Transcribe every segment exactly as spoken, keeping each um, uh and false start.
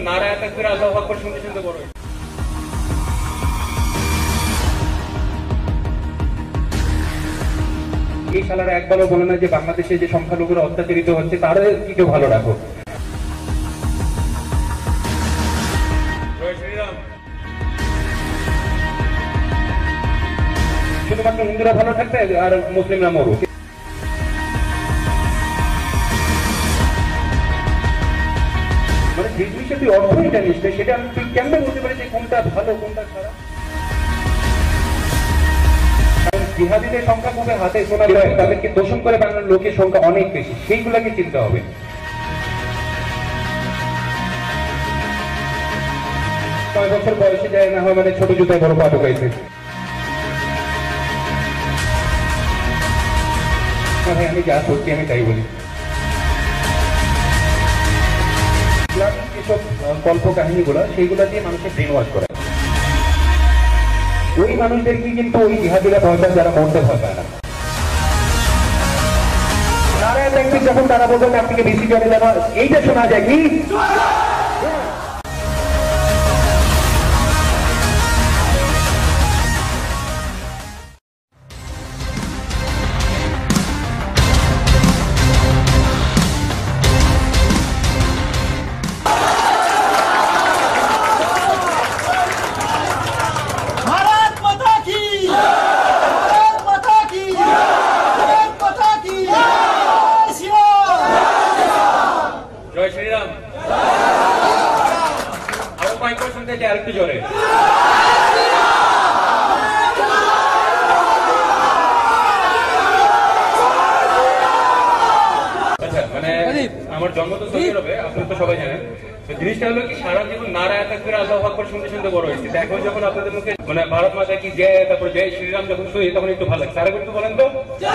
নারায় তাকবীর আল্লাহু আকবার শুনতে শুনতে বড় হয়েছে। এই শালারা একবারও বলে না যে বাংলাদেশে যে সংখ্যালঘুরা অত্যাচারিত হচ্ছে তারা কি কেউ ভালো রাখো। শুধুমাত্র হিন্দুরা ভালো থাকবে আর মুসলিমরা মরুক। মানে যে জিনিসটা তুই অর্থই জানিস না সেটা আমি তুই কেমনে বলতে পারি যে কোনটা ভালো কোনটা খারাপ। কারণ জিহাদিদের সংখ্যা খুবই হাতে শোনা যায়, তাদেরকে দোষণ করে বাংলার লোকের সংখ্যা অনেক বেশি, সেইগুলাকে চিনতে হবে। ছয় বছর বয়সে যায় না হয় মানে ছোট জুতায় বড় পা ঢুকাইছে। ভাই আমি যা করছি আমি তাই বলি। এসব কল্প কাহিনীগুলো সেইগুলো দিয়ে মানুষকে ব্রেন ওয়াশ করে, ওই মানুষদেরকে কিন্তু ওই জিহাদিরা ভয় পায় যারা মরতে ভয় পায় না। নারায় তাকবীর যখন তারা বলবেন আপনাকে বেশি জনে জানা এইটা শোনা যায় কি আরেকটু জোরে। আচ্ছা মানে আমার জন্ম তো সৌদি আরবে, আপনারা তো সবাই জানেন। জিনিসটা হলো কি সারা জীবন নারায় তাকবীর আল্লাহু আকবার শুনতে শুনতে বড় হয়েছে। এখন যখন আপনাদের মুখে মানে ভারত মাতা কি জয়, তারপর জয় শ্রীরাম যখন শুনি তখন একটু ভালো লাগছে। আরেকবার একটু বলেন তো।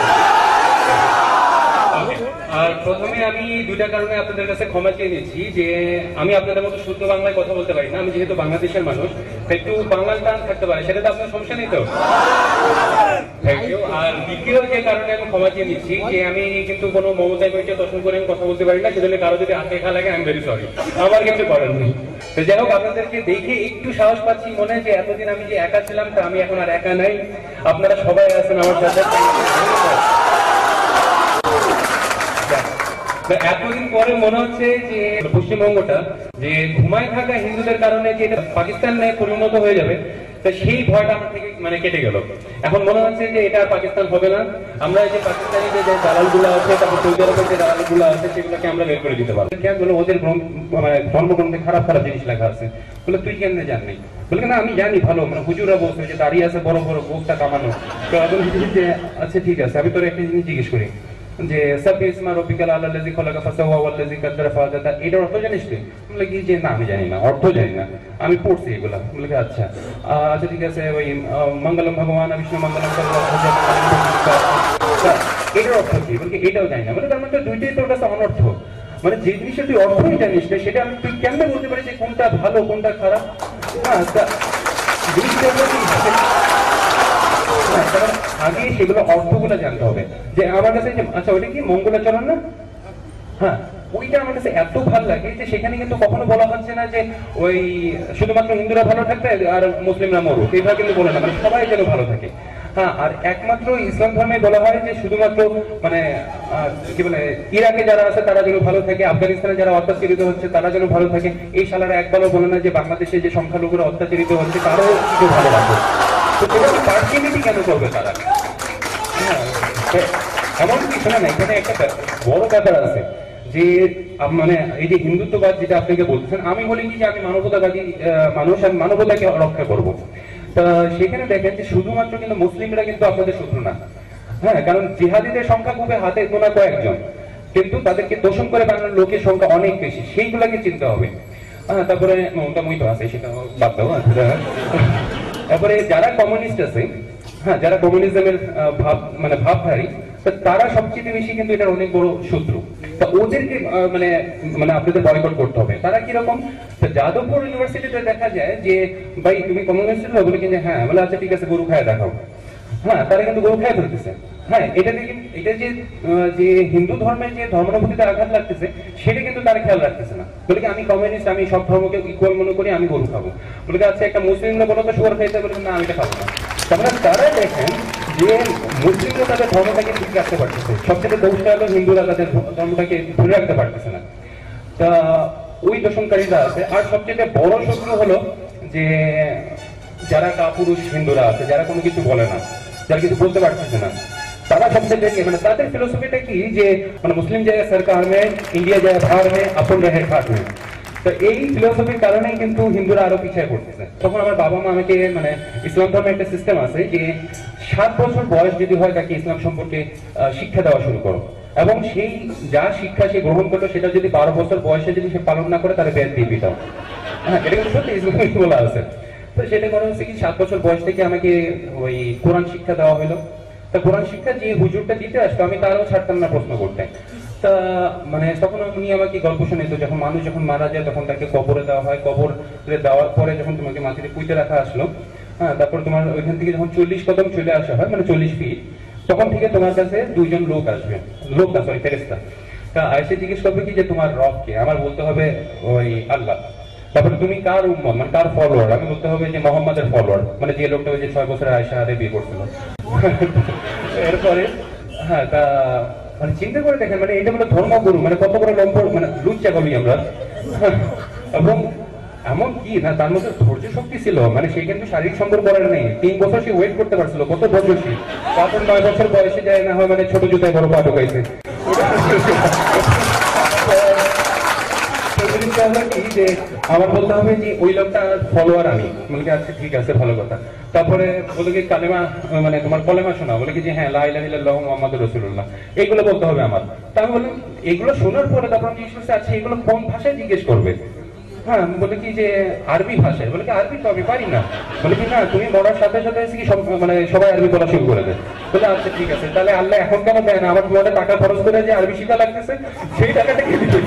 আর প্রথমে আমি দুইটা কারণে আপনাদের কাছে ক্ষমা চেয়ে নিচ্ছি যে আমি আপনাদের মতো শুদ্ধ বাংলায় কথা বলতে পারি না। আমি যেহেতু বাংলাদেশের মানুষ, একটু বাংলার টান থাকতে পারে, সেটা তো আপনার সমস্যা নেই তো। Thank you. আর দ্বিতীয় যে কারণে আমি ক্ষমা চেয়ে নিচ্ছি যে আমি কিন্তু কোনো মমতায় বইটা দর্শন করে আমি কথা বলতে পারি না, সেজন্য কারো যদি হাতে খা লাগে আই এম ভেরি সরি, আমার কিছু করার নেই। তো যাই হোক, আপনাদেরকে দেখে একটু সাহস পাচ্ছি মনে যে এতদিন আমি যে একা ছিলাম তা আমি এখন আর একা নাই, আপনারা সবাই আছেন আমার সাথে। এতদিন পরে মনে হচ্ছে যে পশ্চিমবঙ্গটা যে ঘুমায় থাকা হিন্দুদের কারণে যে পাকিস্তান পরিণত হয়ে যাবে, তো সেই ভয়টা আমার থেকে মানে কেটে গেল। এখন মনে হচ্ছে যে এটা আর পাকিস্তান হবে না। আমরা এই যে পাকিস্তানি যে দালাল গুলো আছে, তারপর সৌদি আরবের যে দালাল গুলো আছে, সেগুলোকে আমরা বের করে দিতে পারবো। কেন বলে ওদের মানে ধর্মগ্রন্থে খারাপ খারাপ জিনিস লেখা আছে, বলে তুই কেন জাননি? বলে না আমি জানি ভালো, মানে হুজুরা বলছে যে দাঁড়িয়ে আছে বড় বড় গোস্তা কামানো। তো আমি যে আচ্ছা ঠিক আছে, আমি তোর একটা জিনিস জিজ্ঞেস করি যে সাবইসমা রাব্বিকাল আলাল্লাযী খালাকা ফাসাওয়া ওয়াল্লাযী কাদ্দারা ফাহাদা, এটার অর্থ জানিস তুই? বলে কি যে না আমি জানি না, অর্থ জানি না, আমি পড়ছি এগুলা। বলে আচ্ছা আচ্ছা ঠিক আছে, ওই মঙ্গলম ভগবান বিষ্ণু মঙ্গলম এটার অর্থ কি? বলে এটাও জানি না। বলে তার মানে দুইটাই তোর কাছে অনর্থ। মানে যে জিনিসটা তুই অর্থই জানিস না সেটা আমি তুই কেমনে বলতে পারি যে কোনটা ভালো কোনটা খারাপ? হ্যাঁ, জিনিসটা আগে সেগুলো অর্থগুলো জানতে হবে। যে আমার কাছে আচ্ছা ওইটা কি মঙ্গলাচরণ না? হ্যাঁ, ওইটা আমার কাছে এত ভালো লাগে যে সেখানে কিন্তু কখনো বলা হচ্ছে না যে ওই শুধুমাত্র হিন্দুরা ভালো থাকবে আর মুসলিমরা মরুক, এইভাবে কিন্তু বলে না, মানে সবাই যেন ভালো থাকে। হ্যাঁ, আর একমাত্র ইসলাম ধর্মে বলা হয় যে শুধুমাত্র মানে কি বলে ইরাকে যারা আছে তারা যেন ভালো থাকে, আফগানিস্তানে যারা অত্যাচারিত হচ্ছে তারা যেন ভালো থাকে। এই শালারা একবারও বলে না যে বাংলাদেশে যে সংখ্যালঘুরা অত্যাচারিত হচ্ছে তারাও কিছু ভালো রাখে। তো সেটা পার্সিয়ালিটি কেন করবে তারা? এমন কি শোনা না, এখানে একটা বড় ব্যাপার আছে যে মানে এই যে হিন্দুত্ববাদ যেটা আপনাকে বলছেন, আমি বলি কি যে আমি মানবতাবাদী মানুষ, আমি মানবতাকে রক্ষা করবো। তা সেখানে দেখেন যে শুধুমাত্র কিন্তু মুসলিমরা কিন্তু আপনাদের শত্রু না। হ্যাঁ, কারণ জিহাদিদের সংখ্যা খুবই হাতে গোনা কয়েকজন, কিন্তু তাদেরকে দোষণ করে বাংলার লোকের সংখ্যা অনেক বেশি, সেইগুলাকে চিনতে হবে। হ্যাঁ, তারপরে ওটা মই তো আছে সেটা বাদ দাও। তারপরে যারা কমিউনিস্ট আছে, হ্যাঁ যারা কমিউনিজমের ভাব মানে ভাবধারী, তারা সবচেয়ে বেশি কিন্তু এটার অনেক বড় শত্রু। তা ওদেরকে মানে মানে আপনাদের বয়কট করতে হবে। তারা কিরকম? যাদবপুর ইউনিভার্সিটিতে দেখা যায় যে ভাই তুমি কমিউনিস্ট বলে কিন্তু হ্যাঁ বলে আচ্ছা ঠিক আছে গরু খায় দেখাও। হ্যাঁ, তারা কিন্তু গরু খায় ধরতেছে। হ্যাঁ, এটা থেকে এটা যে যে হিন্দু ধর্মের যে ধর্মানুভূতিতে আঘাত লাগতেছে সেটা কিন্তু তারা খেয়াল রাখতেছে না। বলে কি আমি কমিউনিস্ট, আমি সব ধর্মকে ইকুয়াল মনে করি, আমি গরু খাবো। বলে কি আচ্ছা একটা মুসলিমরা বলো তো শুয়ার খাইতে, বলে না আমি এটা খাবো না। তারপরে তারা দেখেন যে মুসলিমরা তাদের ধর্মটাকে ঠিক রাখতে পারতেছে, সবচেয়ে দোষটা হলো হিন্দুরা তাদের ধর্মটাকে ধরে রাখতে পারতেছে না। তা ওই দোষণকারীরা আছে। আর সবচেয়ে বড় শত্রু হলো যে যারা কাপুরুষ হিন্দুরা আছে, যারা কোনো কিছু বলে না, যারা কিছু বলতে পারতেছে না, তারা সবচেয়ে মানে তাদের ফিলোসফিটা কি যে মানে মুসলিম জায়গায় সরকার মে, ইন্ডিয়া যায় ভার মে, আপন রহে ঘাট মে। তো এই ফিলোসফির কারণেই কিন্তু হিন্দুরা আরো পিছিয়ে পড়তেছে। তখন আমার বাবা মা আমাকে মানে ইসলাম ধর্মের একটা সিস্টেম আছে যে সাত বছর বয়স যদি হয় তাকে ইসলাম সম্পর্কে শিক্ষা দেওয়া শুরু করো, এবং সেই যা শিক্ষা সে গ্রহণ করলো সেটা যদি বারো বছর বয়সে যদি সে পালন না করে তাহলে বেদ দিয়ে পিটাও। হ্যাঁ, এটা কিন্তু সত্যি ইসলামে বলা আছে। তো সেটা করা হচ্ছে কি সাত বছর বয়স থেকে আমাকে ওই কোরআন শিক্ষা দেওয়া হলো। তা কোরআন শিক্ষা যে হুজুরটা দিতে আসতো আমি তারও ছাড়তাম না প্রশ্ন করতে। তা মানে তখন উনি আমাকে গল্প শুনিত, যখন মানুষ যখন মারা যায় তখন তাকে কবরে দেওয়া হয়, কবর দেওয়ার পরে যখন তোমাকে মাটিতে পুঁতে রাখা আসলো, হ্যাঁ, তারপর তোমার ওইখান থেকে যখন চল্লিশ কদম চলে আসা হয়, মানে চল্লিশ ফিট, তখন থেকে তোমার কাছে দুইজন লোক আসবে, লোক না সরি ফেরেশতা। তা আয়েশা জিজ্ঞেস করবে কি যে তোমার রব কে? আমার বলতে হবে ওই আল্লাহ। তারপরে তুমি কার উম্মত, মানে কার ফলোয়ার? আমি বলতে হবে যে মোহাম্মদের ফলোয়ার, মানে যে লোকটা ওই যে ছয় বছরের আয়েশা আরে বিয়ে করছিল। এরপরে হ্যাঁ, তা মানে চিন্তা করে দেখেন, মানে এটা মানে ধর্মগুরু, মানে কত বড় লম্পট, মানে লুচ্চা বলি আমরা। এবং এমন কি না তার মধ্যে ধৈর্য শক্তি ছিল, মানে সে কিন্তু শারীরিক সম্পর্ক করার নেই, তিন বছর সে ওয়েট করতে পারছিল, কত ধৈর্যশীল। তারপর নয় বছর বয়সে যায় না হয় মানে ছোট জুতায় বড় পা ঢোকাইছে। আমার বলতে হবে যে ওই লোকটা ফলোয়ার আমি, বলে আচ্ছা ঠিক আছে ভালো কথা। তারপরে বলে কি কালেমা মানে তোমার কলেমা শোনা, বলে কি যে হ্যাঁ লা ইলাহা ইল্লাল্লাহু মুহাম্মাদুর রাসূলুল্লাহ, এইগুলো বলতে হবে আমার। তা আমি বললাম এগুলো শোনার পরে তারপর জিজ্ঞেস করছে আচ্ছা এগুলো কোন ভাষায় জিজ্ঞেস করবে? হ্যাঁ, বলে কি যে আরবি ভাষায়। বলে কি আরবি তো আমি পারি না। বলে কি না তুমি মরার সাথে সাথে কি সব মানে সবাই আরবি বলা শুরু করে দেয়। বলে আচ্ছা ঠিক আছে, তাহলে আল্লাহ এখন কেন দেয় না? আমার তোমাদের টাকা খরচ করে যে আরবি শিখা লাগতেছে সেই টাকাটা কি দিতে?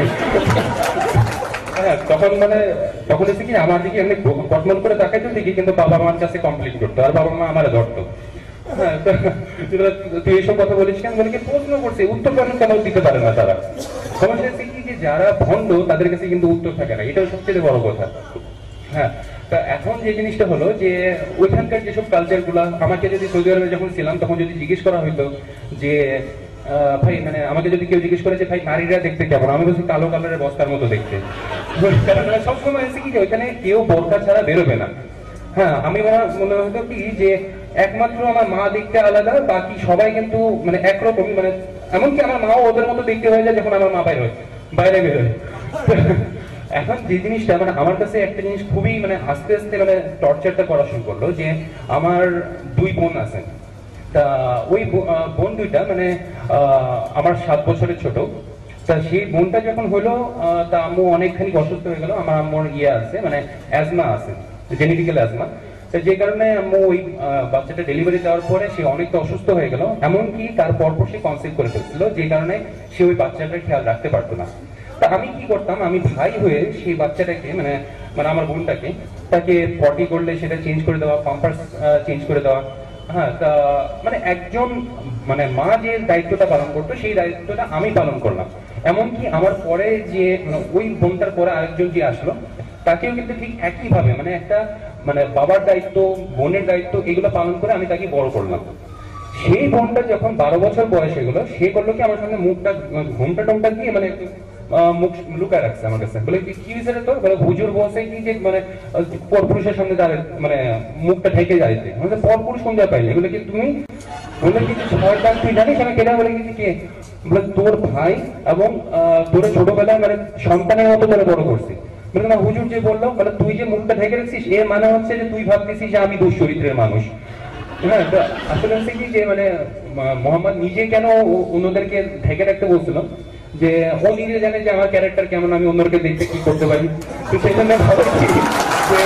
হ্যাঁ, তখন মানে তখন এসে কি আমার দিকে এমনি কটমল করে তাকাইতো ঠিকই, কিন্তু বাবা মার কাছে কমপ্লিট করতো আর বাবা মা আমার ধরতো। হ্যাঁ, তুই এইসব কথা বলিস কেন? বলে কি প্রশ্ন করছে, উত্তর কেন দিতে পারে না তারা। সমস্যা হচ্ছে কি যে যারা ভণ্ড তাদের কাছে কিন্তু উত্তর থাকে না, এটাও সবচেয়ে বড় কথা। হ্যাঁ, তা এখন যে জিনিসটা হলো যে ওইখানকার যেসব কালচার গুলা, আমাকে যদি সৌদি আরবে যখন ছিলাম তখন যদি জিজ্ঞেস করা হইতো যে ভাই মানে আমাকে যদি কেউ জিজ্ঞেস করে যে ভাই নারীরা দেখতে কেমন, আমি বলছি কালো কালারের বস্তার মতো দেখতে। কারণ সবসময় এসে কি ওইখানে কেউ বোরকা ছাড়া বেরোবে না। হ্যাঁ, আমি মনে হতো কি যে একমাত্র আমার মা দেখতে আলাদা, বাকি সবাই কিন্তু মানে একরকমই, মানে এমনকি আমার মাও ওদের মতো দেখতে হয়ে যায় যখন আমার মা বাইরে হয় বাইরে বেরোয়। এখন যে জিনিসটা মানে আমার কাছে একটা জিনিস খুবই মানে আস্তে আস্তে মানে টর্চারটা করা শুরু করলো যে আমার দুই বোন আছেন। তা ওই বোন দুইটা মানে আমার সাত বছরের ছোট। তা সেই বোনটা যখন হলো তা আম্মু অনেকখানি অসুস্থ হয়ে গেল। আমার আম্মুর ইয়ে আছে মানে অ্যাজমা আছে, জেনেটিক্যাল অ্যাজমা। যে কারণে আম্মু ওই বাচ্চাটা ডেলিভারি দেওয়ার পরে সে অনেকটা অসুস্থ হয়ে গেল, এমনকি তার পরপর সে কনসিভ করে ফেলছিল, যে কারণে সে ওই বাচ্চাটার খেয়াল রাখতে পারতো না। তা আমি কি করতাম, আমি ভাই হয়ে সেই বাচ্চাটাকে মানে মানে আমার বোনটাকে তাকে পটি করলে সেটা চেঞ্জ করে দেওয়া, পাম্পার্স চেঞ্জ করে দেওয়া। হ্যাঁ, তা মানে একজন মানে মা যে দায়িত্বটা পালন করতো সেই দায়িত্বটা আমি পালন করলাম। এমনকি আমার পরে যে ওই বোনটার পরে আরেকজন যে আসলো তাকেও কিন্তু ঠিক একই ভাবে মানে একটা মানে বাবার দায়িত্ব, বোনের দায়িত্ব এগুলো পালন করে আমি তাকে বড় করলাম। সেই বোনটা যখন বারো বছর বয়স হয়ে গেলো, সে করলো কি আমার সঙ্গে মুখটা ঘুমটা টমটা দিয়ে মানে মুখ লুকায় রাখছে আমার কাছে। বলে কি হয়েছে তোর? বলে হুজুর বলছে কি যে মানে পরপুরুষের সামনে দাঁড়ায় মানে মুখটা ঢেকে যাইতে, মানে পরপুরুষ কোন জায়গায় পাইলে? এগুলো কি তুমি বলে কি শয়তান তুই জানিস আমি কেনা? বলে কি কে? বলে তোর ভাই এবং তোর ছোটবেলায় মানে সন্তানের মতো তোরে বড় করছি। বলে না হুজুর যে বললো, বলে তুই যে মুখটা ঢেকে রাখছিস এর মানে হচ্ছে যে তুই ভাবতেছিস যে আমি দুশ্চরিত্রের মানুষ। হ্যাঁ, আসলে হচ্ছে কি যে মানে মোহাম্মদ নিজে কেন অন্যদেরকে ঢেকে রাখতে বলছিল যে ও নিজে জানে যে আমার ক্যারেক্টার কেমন, আমি অন্যকে দেখতে কি করতে পারি। তো সেই জন্য ভালো কি যে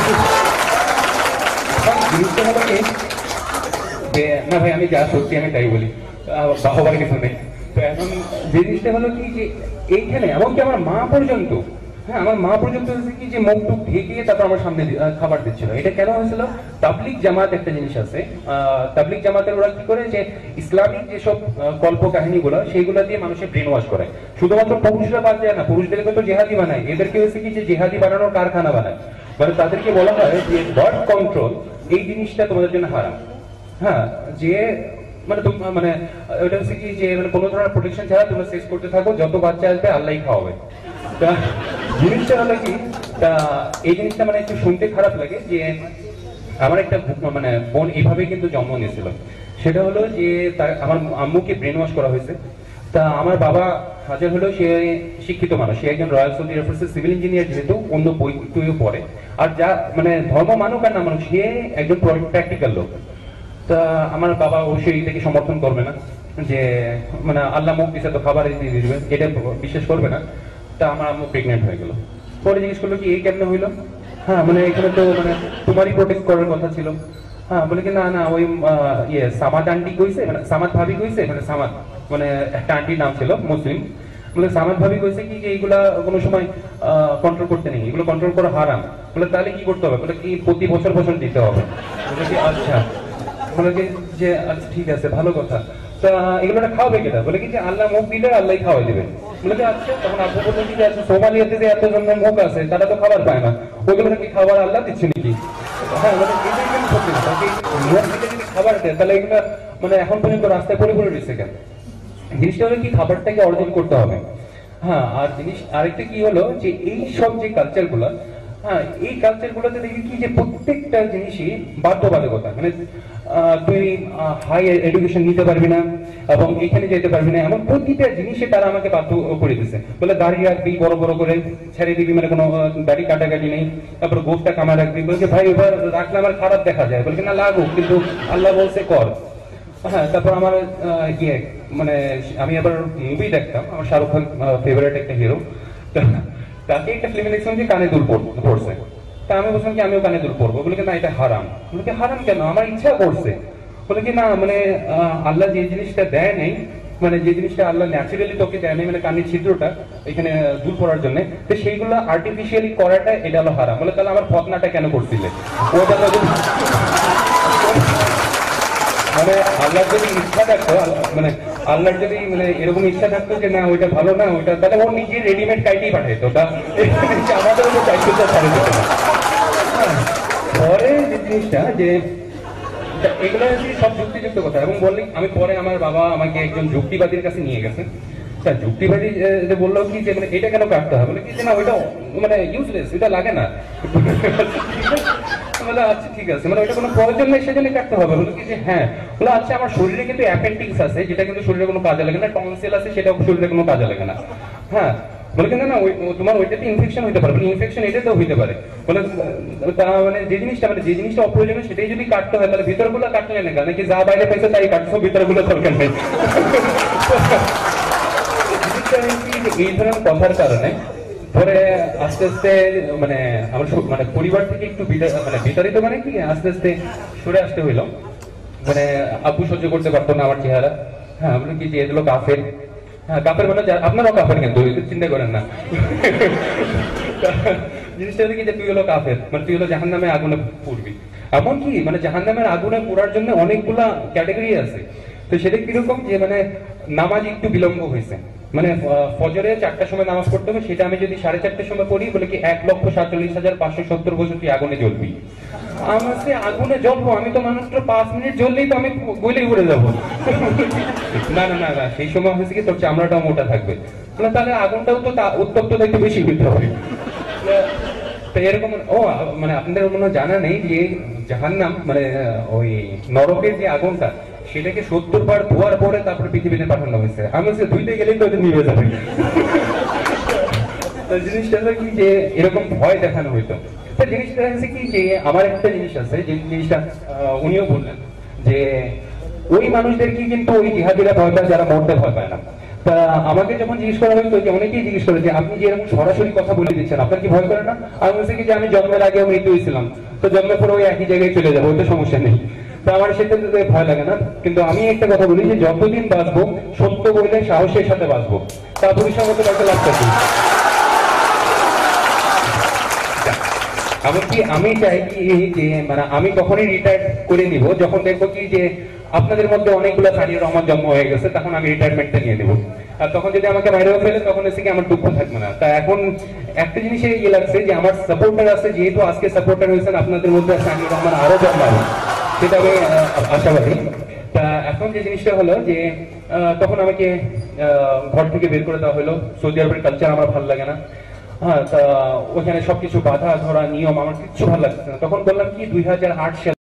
জিনিসটা হলো কি যে না ভাই আমি যা সত্যি আমি তাই বলি, বাহবার কিছু নেই। তো এখন যে জিনিসটা হলো কি যে এইখানে এমনকি আমার মা পর্যন্ত হ্যাঁ, আমার মা পর্যন্ত হয়েছে কি যে মুখ টুক ঢেকে তারপর আমার সামনে দি- আহ, খাবার দিচ্ছিল। এটা কেন হয়েছিল? তাবলিগ জামাত একটা জিনিস আছে, আহ, তাবলিগ জামাতের ওরা কি করে যে ইসলামিক যেসব আহ, কল্প কাহিনীগুলো সেইগুলো দিয়ে মানুষের ব্রেন ওয়াশ করে। শুধুমাত্র পুরুষরা বাদ যায় না, পুরুষদেরকে তো জেহাদি বানায়, এদেরকে হয়েছে কি যে জেহাদি বানানোর কারখানা বানায়। মানে তাদেরকে বলা হয় যে বার্থ কন্ট্রোল এই জিনিসটা তোমাদের জন্য হারাম। হ্যাঁ, যে মানে তুম- মানে ওটা হচ্ছে কি যে মানে কোনো ধরনের প্রোটেকশন ছাড়া তোমরা সেক্স করতে থাকো, যত বাচ্চা আসবে আল্লাহই খাওয়াবে। তা জিনিসটা হলো কি, তা এই জিনিসটা মানে একটু শুনতে খারাপ লাগে যে আমার একটা ভু- মানে বোন এইভাবে কিন্তু জন্ম নিয়েছিল। সেটা হলো যে তার আমার আম্মুকে ব্রেন ওয়াশ করা হয়েছে। তা আমার বাবা হাজার হলেও সে শিক্ষিত মানুষ, সে একজন রয়্যাল সৌদি এয়ারফোর্সের সিভিল ইঞ্জিনিয়ার, যেহেতু অন্য বই টইও পড়ে। আর যা মানে ধর্ম মানুক আর না মানুষ, সে একজন প্র্যাকটিক্যাল লোক। তা আমার বাবা অবশ্যই এটাকে সমর্থন করবে না যে মানে আল্লাহ মুখ দিছে তো খাবার দিয়ে দিবে, এটা বিশ্বাস করবে না। তা আমার আম্মু প্রেগনেন্ট হয়ে গেল। পরে জিজ্ঞেস করলো কি এই কেমনে হইলো? হ্যাঁ, মানে এখানে তো মানে তোমারই প্রোটেক্ট করার কথা ছিল। হ্যাঁ, বলে কি না না ওই আহ, ইয়ে সামাদ আন্টি কইছে, মানে সামাদ ভাবি কইছে, মানে সামাদ মানে একটা আন্টির নাম ছিল মুসলিম। বলে সামাদ ভাবি কইছে কি যে এইগুলা কোনো সময় কন্ট্রোল করতে নেই, এগুলো কন্ট্রোল করা হারাম। বলে তাহলে কি করতে হবে? বলে কি প্রতি বছর বছর দিতে হবে। বলে কি আচ্ছা। বলে কি যে আচ্ছা ঠিক আছে, ভালো কথা। তা এগুলো খাওয়াবে কেটা? বলে কি যে আল্লাহ মুখ দিলে আল্লাহ খাওয়াই দেবে। বলে যে আচ্ছা। তখন আপু বললেন কি যে আচ্ছা, সোমালিয়াতে যে এত জন মুখ আছে তারা তো খাবার পায় না, ওইগুলো কি খাবার আল্লাহ দিচ্ছে নাকি? হ্যাঁ, মানে এটাই কিন্তু সত্যি কথা। যে মুখ দিলে যদি খাবার দেয় তাহলে এগুলো মানে এখন পর্যন্ত রাস্তায় পড়ে পড়ে রয়েছে কেন? জিনিসটা হলো কি খাবারটাকে অর্জন করতে হবে। হ্যাঁ, আর জিনিস আরেকটা কি হলো যে এই সব যে কালচার গুলা, হ্যাঁ এই কালচার গুলোতে দেখি কি যে প্রত্যেকটা জিনিসই বাধ্যবাধকতা। মানে আহ, তুই হাই এডুকেশন নিতে পারবি না এবং এখানে যেতে পারবি না, এমন প্রতিটা জিনিসে তারা আমাকে বাধ্য করে দিচ্ছে। বলে দাড়ি রাখবি বড় বড় করে, ছেড়ে দিবি, মানে কোনো আহ, দাড়ি কাটাকাটি নেই। তারপর গোফটা কামা রাখবি। বলছে ভাই এবার রাখলে আমার খারাপ দেখা যায়। বলছে না লাগুক, কিন্তু আল্লাহ বলছে কর। হ্যাঁ, তারপর আমার আহ, ইয়ে মানে আমি আবার মুভি দেখতাম, আমার শাহরুখ খান ফেভারিট একটা হিরো। তাকে একটা ফিল্মে দেখছিলাম যে কানে দুল পড়- পড়ছে। তা আমি বলছিলাম কি আমিও কানে দুল পড়বো। বলে কি না এটা হারাম। বলে কি হারাম কেন? আমার ইচ্ছা করছে। বলে কি না মানে আহ, আল্লাহ যে জিনিসটা দেয় নেই, মানে যে জিনিসটা আল্লাহ ন্যাচারালি তোকে দেয় নেই, মানে কানের ছিদ্রটা এখানে দুল পড়ার জন্য, তো সেইগুলো আর্টিফিশিয়ালি করাটা এটা হলো হারাম। বলে তাহলে আমার ফতনাটা কেন করছিলে? ওটা তো মানে আল্লাহর যদি ইচ্ছা থাকতো, আল্লাহ- মানে আল্লাহর যদি মানে এরকম ইচ্ছা থাকতো যে না ওইটা ভালো না ওইটা, তাহলে ও নিজে রেডিমেড কাইটেই পাঠাইতো। ওটা আমাদের তো চাইতে তো ছাড়ে দিত না। হ্যাঁ, পরে যে জিনিসটা যে তা এগুলো হচ্ছে সব যুক্তিযুক্ত কথা। এবং বললি আমি পরে আমার বাবা আমাকে একজন যুক্তিবাদীর কাছে নিয়ে গেছে। তা যুক্তিবাদী আহ, যে বললো কি যে মানে এটা কেন কাটতে হবে? বলে কি যে না ওইটা মানে ইউজলেস, ওইটা লাগে না। বলে আচ্ছা ঠিক আছে, মানে ওইটা কোনো প্রয়োজন নেই সেজন্য কাটতে হবে। বলে কি যে হ্যাঁ। বলে আচ্ছা আমার শরীরে কিন্তু অ্যাপেন্ডিক্স আছে, যেটা কিন্তু শরীরে কোনো কাজে লাগে না, টনসিল আছে সেটাও শরীরে কোনো কাজে লাগে না। হ্যাঁ, বলে কিন্তু না ওই তোমার ওইটাতে ইনফেকশন হইতে পারে। ইনফেকশন এটাতেও হইতে পারে। বলে তা মানে যে জিনিসটা মানে যে জিনিসটা অপ্রয়োজনীয় সেটাই যদি কাটতে হয় তাহলে ভিতরগুলো কাটলে না, নাকি যা বাইরে পাইছে তাই কাটছো, ভিতরগুলো দরকার নেই। জিনিসটা হচ্ছে যে এই ধরনের কথার কারণে পরে আস্তে আস্তে মানে আমার সু- মানে পরিবার থেকে একটু বিতা- মানে বিতাড়িত, মানে কি আস্তে আস্তে সরে আসতে হইলো। মানে আব্বু সহ্য করতে পারতো না আমার চেহারা। হ্যাঁ, বলে কি যে এগুলো কাফের। হ্যাঁ, কাফের মানে যা- আপনারাও কাফের, কিন্তু এটা চিন্তা করেন না। জিনিসটা হলো কি যে তুই হলো কাফের, মানে তুই হলো জাহান্নামে আগুনে পুড়বি। এমনকি মানে জাহান্নামের আগুনে পোড়ার জন্য অনেকগুলা ক্যাটাগরি আছে। তো সেটা কিরকম যে মানে নামাজ একটু বিলম্ব হয়েছে, মানে আহ, ফজরে চারটার সময় নামাজ পড়তে হবে, সেটা আমি যদি সাড়ে চারটার সময় পড়ি, বলে কি এক লক্ষ সাতচল্লিশ হাজার পাঁচশো সত্তর বছর তুই আগুনে জ্বলবি। আমার সে আগুনে জ্বলবো, আমি তো মানুষটা পাঁচ মিনিট জ্বললেই তো আমি গলেই উড়ে যাবো। না না না না, সেই সময় হয়েছে কি তোর চামড়াটাও মোটা থাকবে। বলে, তাহলে আগুনটাও তো তা- উত্তপ্ত দেখতে বেশি হইতে হবে। তো এরকম ও মানে আপনাদের কোনো জানা নেই যে জাহান্নাম মানে আহ, ওই নরকের যে আগুনটা সেটাকে সত্তর বার ধোয়ার পরে তারপরে পৃথিবীতে পাঠানো হয়েছে। আমি হচ্ছে ধুইতে গেলেই তো ওটা নিভে যাবে। তো জিনিসটা হলো কি যে এরকম ভয় দেখানো হইতো। তো জিনিসটা হচ্ছে কি যে আমার একটা জিনিস আছে, যে জিনিসটা আহ, উনিও বললেন যে ওই মানুষদেরকে কিন্তু ওই জিহাদিরা ভয় পায় যারা মরতে ভয় পায় না। তা আমাকে যখন জিজ্ঞেস করা হইতো, যে অনেকেই জিজ্ঞেস করে যে আপনি যে এরকম সরাসরি কথা বলে দিচ্ছেন আপনার কি ভয় করে না? আমি বলছি কি যে আমি জন্মের আগেও মৃত্যু হয়েছিলাম, তো জন্মের পরে ওই একই জায়গায় চলে যাবো, ওইটা সমস্যা নেই। তো আমার সেটা ভয় লাগে না। কিন্তু আমি একটা কথা বলি যে যতদিন বাঁচবো সত্য বললে সাহসের সাথে বাঁচবো। তা পরিসংগত একটা লাগতেছি। এমনকি আমি চাই কি যে মানে আমি তখনই রিটায়ার করে নিব যখন দেখবো কি যে আপনাদের মধ্যে অনেকগুলো সানিয়া রহমান জন্ম হয়ে গেছে, তখন আমি রিটায়ারমেন্টটা নিয়ে নেবো। আর তখন যদি আমাকে বাইরেও ফেলে তখন এসে কি আমার দুঃখ থাকবে না। তা এখন একটা জিনিসে ইয়ে লাগছে যে আমার সাপোর্টার আছে, যেহেতু আজকে সাপোর্টার হয়েছেন আপনাদের মধ্যে সানিয়া রহমান আরো জন্মাবে, সেটা আমি আশাবাদী। তা এখন যে জিনিসটা হলো যে তখন আমাকে ঘর থেকে বের করে দেওয়া হলো। সৌদি আরবের কালচার আমার ভালো লাগে না, হ্যাঁ, তা ওখানে সবকিছু বাধা ধরা নিয়ম আমার কিচ্ছু ভালো লাগছে না। তখন বললাম কি দুই হাজার আট সালে